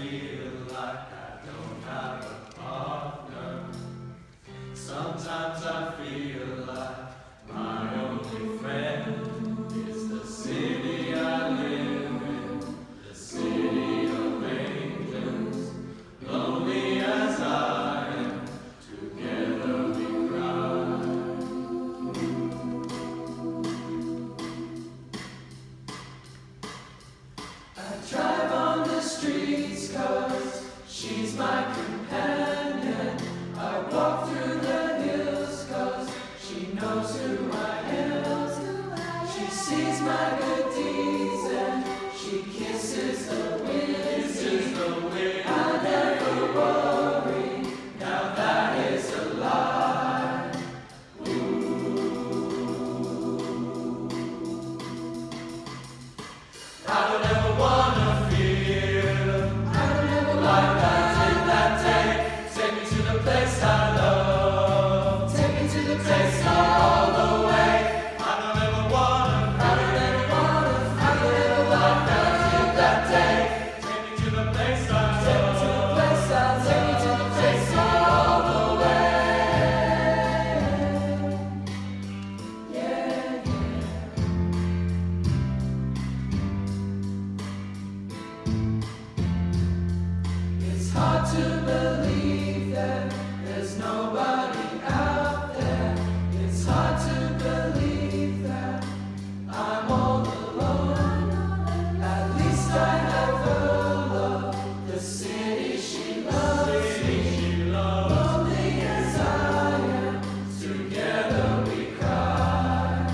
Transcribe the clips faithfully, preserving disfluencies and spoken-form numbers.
feel like I don't have a partner. Sometimes I feel like my only friend is the city I live in, the city of angels. Lonely as I am, together we cry. I drive on the streets 'cause she's my companion. I walk through the hills 'cause she knows who I am. She sees my good deeds and she kisses the wind. I never worry, now that is a lie. Ooh. I don't ever wanna feel I don't ever like I did that day. Take me to the place I love. Take me to the place I all the way. I don't ever wanna I don't ever wanna I don't ever like I did that day. Take me to the place I love. Take me to the place I love. Take me to the place I all the way. Yeah, yeah. It's hard to believe that there's nobody out there. It's hard to believe that I'm all alone. At least I have her love, the city she loves me. Lonely as I am, together we cry.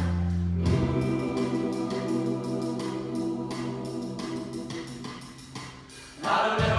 Ooh. I don't